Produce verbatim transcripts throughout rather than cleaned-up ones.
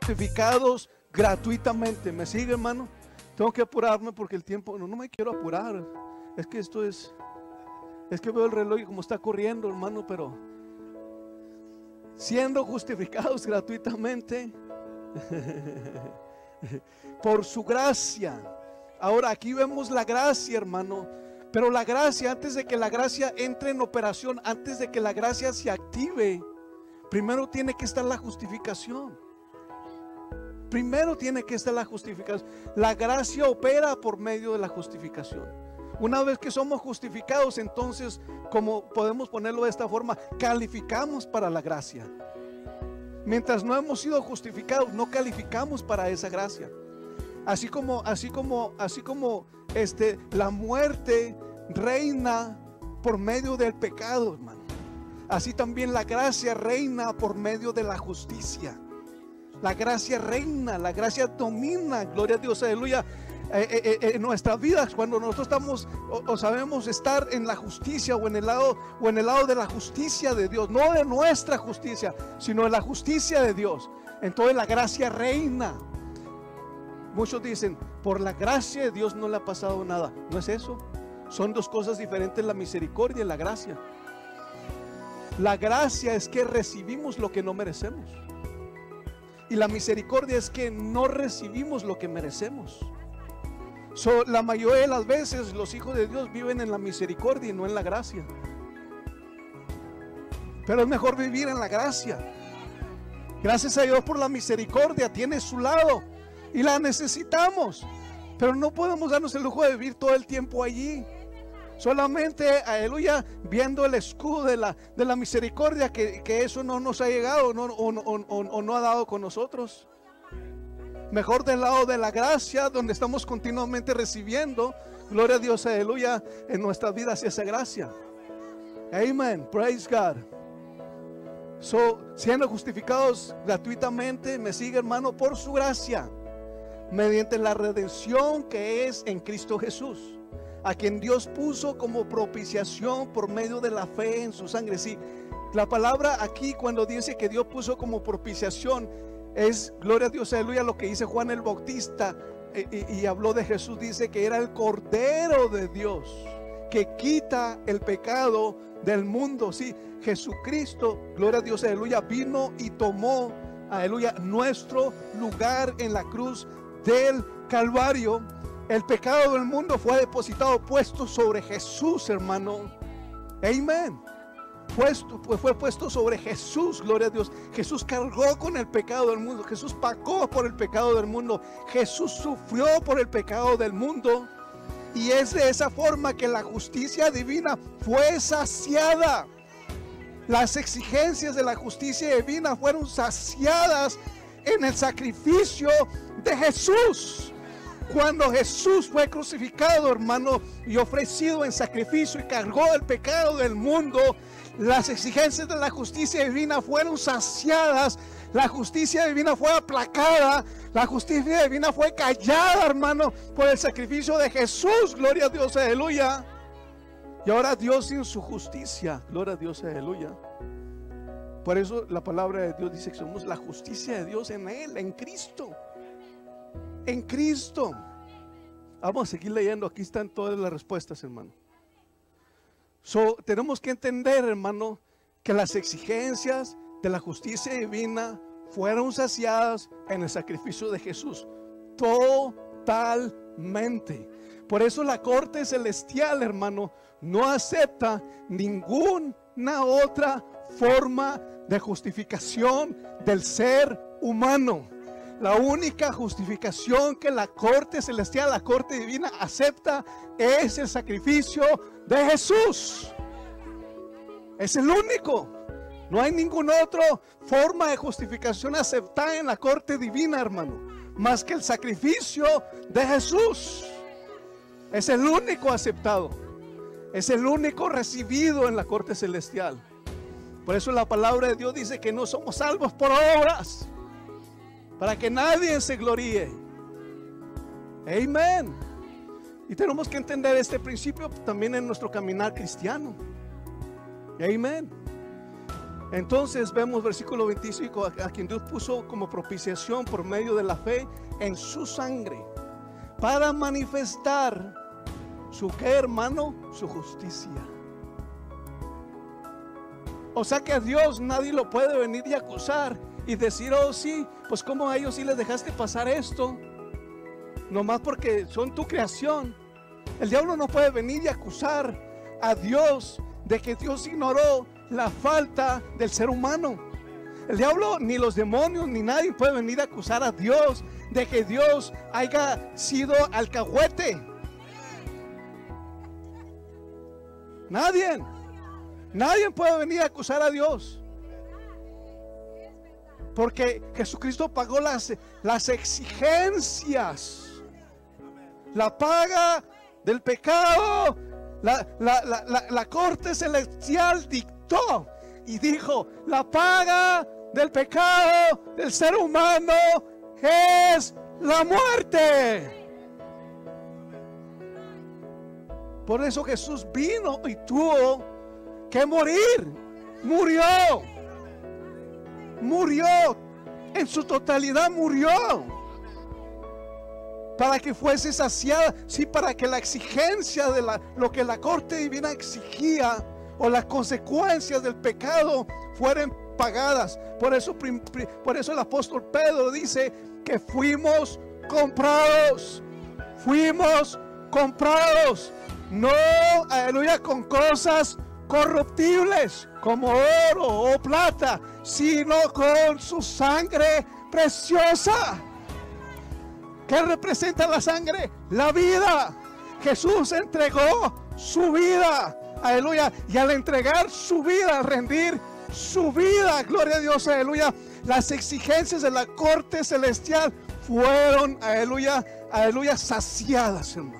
justificados gratuitamente. ¿Me sigue, hermano? Tengo que apurarme porque el tiempo, no, no me quiero apurar. Es que esto es, es que veo el reloj y como está corriendo, hermano, pero siendo justificados gratuitamente por su gracia. Ahora aquí vemos la gracia, hermano, pero la gracia, antes de que la gracia entre en operación, antes de que la gracia se active, primero tiene que estar la justificación. Primero tiene que estar la justificación. La gracia opera por medio de la justificación. Una vez que somos justificados, entonces, como podemos ponerlo de esta forma, calificamos para la gracia. Mientras no hemos sido justificados, no calificamos para esa gracia. Así como, así como, así como este, la muerte reina por medio del pecado, hermano. Así también la gracia reina por medio de la justicia. La gracia reina, la gracia domina, gloria a Dios, aleluya, eh, eh, eh, en nuestras vidas, cuando nosotros estamos o, o sabemos estar en la justicia o en el lado o en el lado de la justicia de Dios, no de nuestra justicia, sino de la justicia de Dios. Entonces la gracia reina. Muchos dicen, por la gracia de Dios no le ha pasado nada. No es eso. Son dos cosas diferentes, la misericordia y la gracia. La gracia es que recibimos lo que no merecemos. Y la misericordia es que no recibimos lo que merecemos. So, la mayoría de las veces los hijos de Dios viven en la misericordia y no en la gracia. Pero es mejor vivir en la gracia. Gracias a Dios por la misericordia, tiene su lado y la necesitamos. Pero no podemos darnos el lujo de vivir todo el tiempo allí. Solamente, aleluya, viendo el escudo de la, de la misericordia, que, que eso no nos ha llegado no, o, o, o, o no ha dado con nosotros. Mejor del lado de la gracia, donde estamos continuamente recibiendo, gloria a Dios, aleluya, en nuestras vidas esa gracia. Amen, praise God. So, siendo justificados gratuitamente, me sigue, hermano, por su gracia, mediante la redención que es en Cristo Jesús, a quien Dios puso como propiciación por medio de la fe en su sangre. Sí, la palabra aquí cuando dice que Dios puso como propiciación es, gloria a Dios, aleluya, lo que dice Juan el Bautista y, y, y habló de Jesús, dice que era el Cordero de Dios que quita el pecado del mundo. Sí, Jesucristo, gloria a Dios, aleluya, vino y tomó, aleluya, nuestro lugar en la cruz del Calvario. El pecado del mundo fue depositado, puesto sobre Jesús, hermano. Amén. Puesto, pues fue puesto sobre Jesús, gloria a Dios. Jesús cargó con el pecado del mundo. Jesús pagó por el pecado del mundo. Jesús sufrió por el pecado del mundo. Y es de esa forma que la justicia divina fue saciada. Las exigencias de la justicia divina fueron saciadas en el sacrificio de Jesús. Cuando Jesús fue crucificado, hermano, y ofrecido en sacrificio y cargó el pecado del mundo, las exigencias de la justicia divina fueron saciadas. La justicia divina fue aplacada. La justicia divina fue callada, hermano, por el sacrificio de Jesús. Gloria a Dios, aleluya. Y ahora Dios en su justicia, gloria a Dios, aleluya. Por eso la palabra de Dios dice que somos la justicia de Dios en Él, en Cristo. En Cristo. Vamos a seguir leyendo. Aquí están todas las respuestas, hermano. So, tenemos que entender, hermano, que las exigencias de la justicia divina fueron saciadas en el sacrificio de Jesús. Totalmente. Por eso la corte celestial, hermano, no acepta ninguna otra forma de justificación del ser humano. La única justificación que la corte celestial, la corte divina acepta es el sacrificio de Jesús. Es el único. No hay ninguna otra forma de justificación aceptada en la corte divina, hermano, más que el sacrificio de Jesús. Es el único aceptado. Es el único recibido en la corte celestial. Por eso la palabra de Dios dice que no somos salvos por obras, para que nadie se gloríe. Amén. Y tenemos que entender este principio también en nuestro caminar cristiano. Amén. Entonces vemos versículo veinticinco, a, a quien Dios puso como propiciación por medio de la fe en su sangre, para manifestar su qué, hermano, su justicia. O sea que a Dios nadie lo puede venir y acusar y decir, oh sí, pues como a ellos sí les dejaste pasar esto, nomás porque son tu creación. El diablo no puede venir y acusar a Dios de que Dios ignoró la falta del ser humano. El diablo, ni los demonios, ni nadie puede venir a acusar a Dios de que Dios haya sido alcahuete. Nadie, nadie puede venir a acusar a Dios, porque Jesucristo pagó las, las exigencias, la paga del pecado. La, la, la, la, la corte celestial dictó y dijo: la paga del pecado del ser humano es la muerte. Por eso Jesús vino y tuvo que morir. Murió. Murió. En su totalidad murió. Para que fuese saciada, sí, para que la exigencia de la, lo que la corte divina exigía, o las consecuencias del pecado, fueran pagadas. Por eso, por eso el apóstol Pedro dice que fuimos comprados, fuimos comprados, no, aleluya, con cosas corruptibles como oro o plata, sino con su sangre preciosa. ¿Qué representa la sangre? La vida. Jesús entregó su vida, aleluya, y al entregar su vida, al rendir su vida, gloria a Dios, aleluya, las exigencias de la corte celestial fueron, aleluya, aleluya, saciadas, hermano.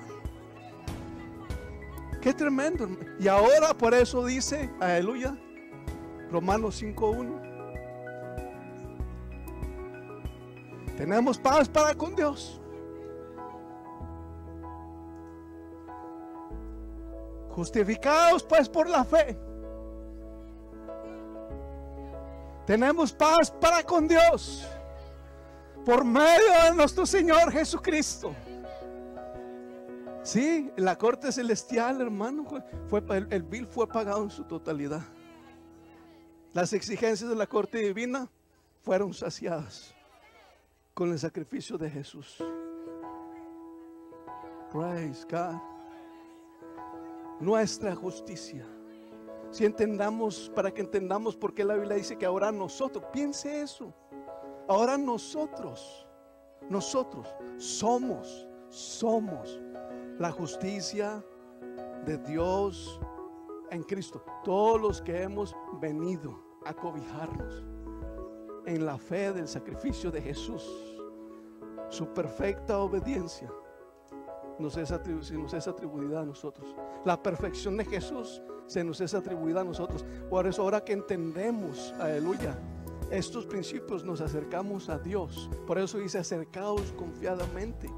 Qué tremendo, hermano. Y ahora por eso dice, aleluya, Romanos cinco uno, tenemos paz para con Dios. Justificados pues por la fe, tenemos paz para con Dios por medio de nuestro Señor Jesucristo. Sí, la corte celestial, hermano, fue, el, el bill fue pagado en su totalidad. Las exigencias de la corte divina fueron saciadas con el sacrificio de Jesús. Praise God. Nuestra justicia. Si entendamos, para que entendamos por qué la Biblia dice que ahora nosotros, piense eso, ahora nosotros, nosotros somos, somos la justicia de Dios en Cristo. Todos los que hemos venido a cobijarnos en la fe del sacrificio de Jesús, su perfecta obediencia nos es, atribu nos es atribuida a nosotros. La perfección de Jesús se nos es atribuida a nosotros. Por eso ahora que entendemos, aleluya, estos principios, nos acercamos a Dios. Por eso dice: acercaos confiadamente.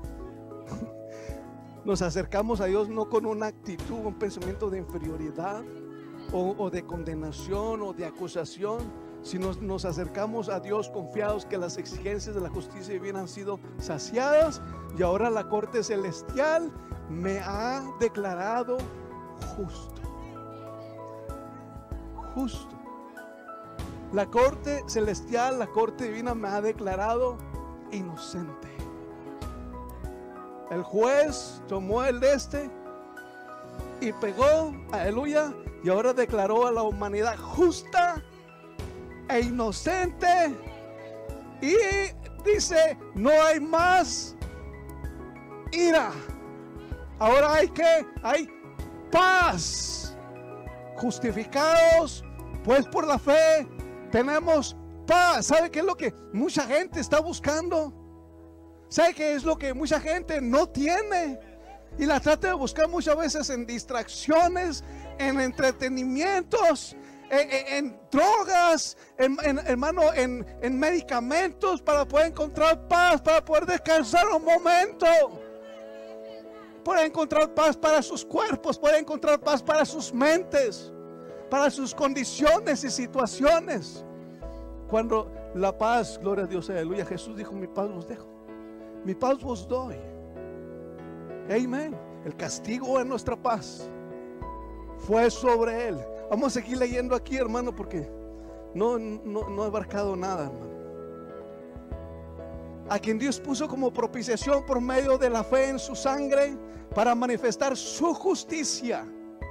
Nos acercamos a Dios no con una actitud, un pensamiento de inferioridad o, o de condenación o de acusación, sino nos acercamos a Dios confiados que las exigencias de la justicia divina han sido saciadas, y ahora la corte celestial me ha declarado justo. Justo. La corte celestial, la corte divina me ha declarado inocente. El juez tomó el este y pegó, aleluya, y ahora declaró a la humanidad justa e inocente, y dice: no hay más ira, ahora hay que, hay paz. Justificados pues por la fe, tenemos paz. ¿Sabe qué es lo que mucha gente está buscando? ¿Sabe qué es lo que mucha gente no tiene? Y la trata de buscar muchas veces en distracciones, en entretenimientos, En, en, en drogas, en, en, hermano, en, en medicamentos, para poder encontrar paz, para poder descansar un momento, para encontrar paz para sus cuerpos, para encontrar paz para sus mentes. para sus condiciones y situaciones. Cuando la paz, gloria a Dios, aleluya, Jesús dijo: mi paz os dejo, mi paz os doy. Amén. El castigo de nuestra paz fue sobre él. Vamos a seguir leyendo aquí, hermano, porque no, no, no he abarcado nada, hermano. A quien Dios puso como propiciación por medio de la fe en su sangre, para manifestar su justicia,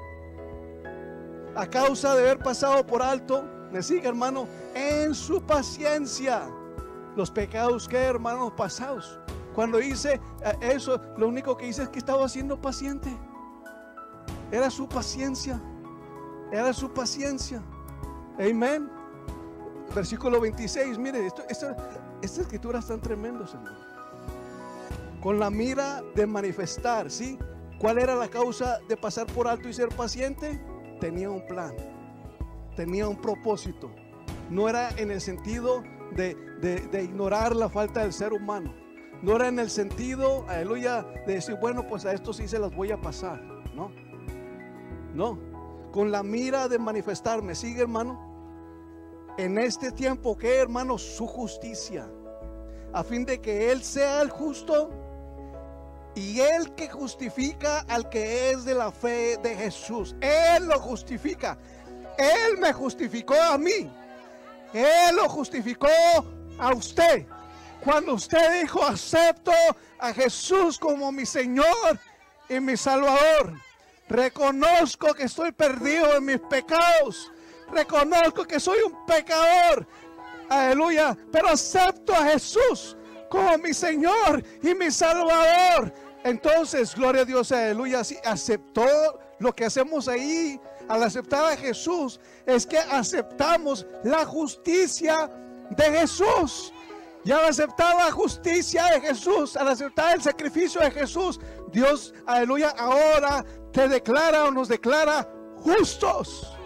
a causa de haber pasado por alto, me sigue, hermano, en su paciencia los pecados que, hermanos, pasados. Cuando hice eso, lo único que hice es que estaba siendo paciente. Era su paciencia, era su paciencia. Amén. Versículo veintiséis, mire, esto, esto, estas escrituras están tremendas, hermano. Con la mira de manifestar, ¿sí? ¿Cuál era la causa de pasar por alto y ser paciente? Tenía un plan, tenía un propósito. No era en el sentido de, de, de ignorar la falta del ser humano. No era en el sentido, aleluya, de decir, bueno, pues a esto sí se las voy a pasar. No, no. Con la mira de manifestarme, sigue, hermano, en este tiempo, que, hermano, su justicia, a fin de que Él sea el justo y el que justifica al que es de la fe de Jesús. Él lo justifica. Él me justificó a mí. Él lo justificó a usted. Cuando usted dijo: acepto a Jesús como mi Señor y mi Salvador. Reconozco que estoy perdido en mis pecados. Reconozco que soy un pecador. Aleluya. Pero acepto a Jesús como mi Señor y mi Salvador. Entonces, gloria a Dios, aleluya. Si aceptó, lo que hacemos ahí al aceptar a Jesús es que aceptamos la justicia de Jesús. Y al aceptar la justicia de Jesús, al aceptar el sacrificio de Jesús, Dios, aleluya, ahora te declara o nos declara justos.